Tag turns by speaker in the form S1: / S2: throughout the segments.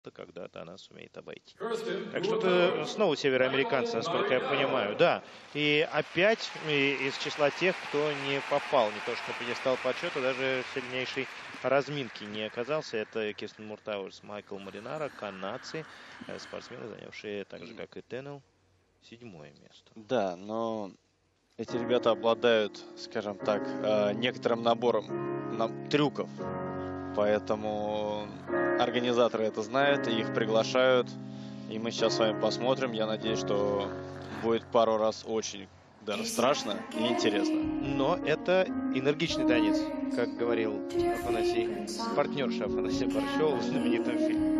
S1: когда-то она сумеет обойти. Так что это снова североамериканцы, насколько я понимаю. Да, и опять из числа тех, кто не попал, не то что на пьедестал почета, даже в сильнейшей разминки не оказался. Это Кирстен Муртауэрс, Майкл Маринара, канадцы, спортсмены, занявшие так же, как и Теннелл, 7-е место.
S2: Да, но эти ребята обладают, скажем так, некоторым набором трюков. Поэтому организаторы это знают, и их приглашают. И мы сейчас с вами посмотрим. Я надеюсь, что будет пару раз очень даже страшно и интересно.
S1: Но это энергичный танец, как говорил Афанасий, партнерша Афанасия Борщева в знаменитом фильме.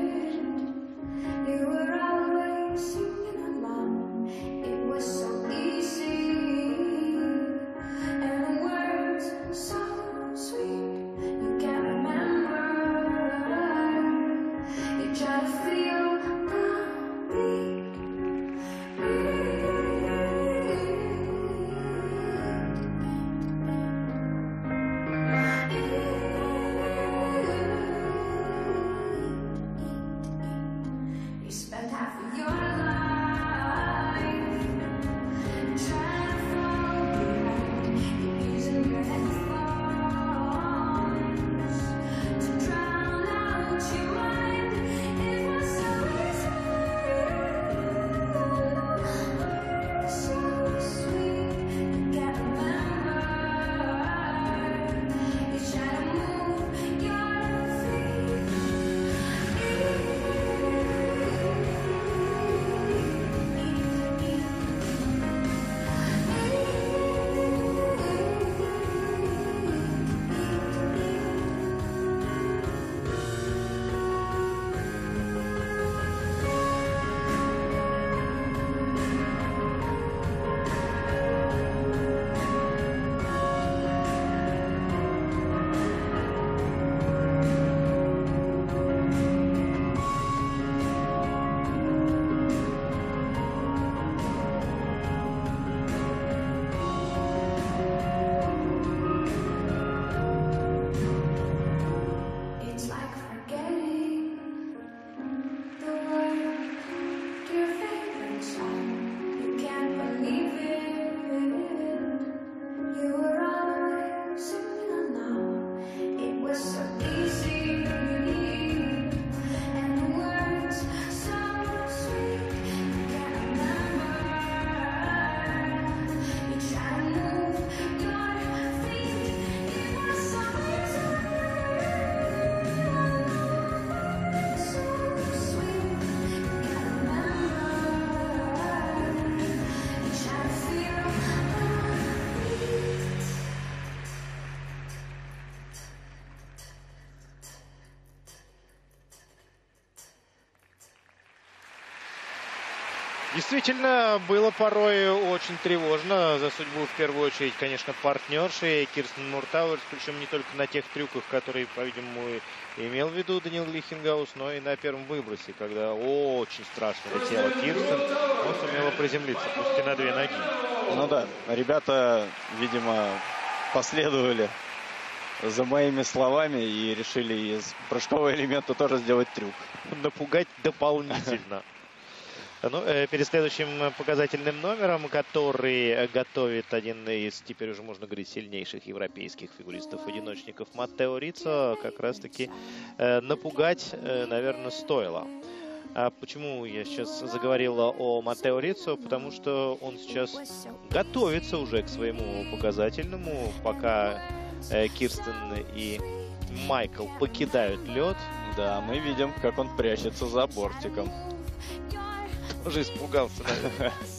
S1: Действительно, было порой очень тревожно за судьбу, в первую очередь, конечно, партнерши Кирстен Муртауэрс, причем не только на тех трюках, которые, по-видимому, имел в виду Даниил Глихенгаус, но и на первом выбросе, когда очень страшно летела Кирстен, но сумела приземлиться, пусть и на 2 ноги.
S2: Ну да, ребята, видимо, последовали за моими словами и решили из прыжкового элемента тоже сделать трюк.
S1: Напугать дополнительно. Ну, перед следующим показательным номером, который готовит один из, теперь уже можно говорить, сильнейших европейских фигуристов-одиночников Маттео Риццо, как раз-таки напугать, наверное, стоило. А почему я сейчас заговорил о Маттео Риццо? Потому что он сейчас готовится уже к своему показательному, пока Кирстен и Майкл покидают лед.
S2: Да, мы видим, как он прячется за бортиком.
S1: Уже испугался, наверное.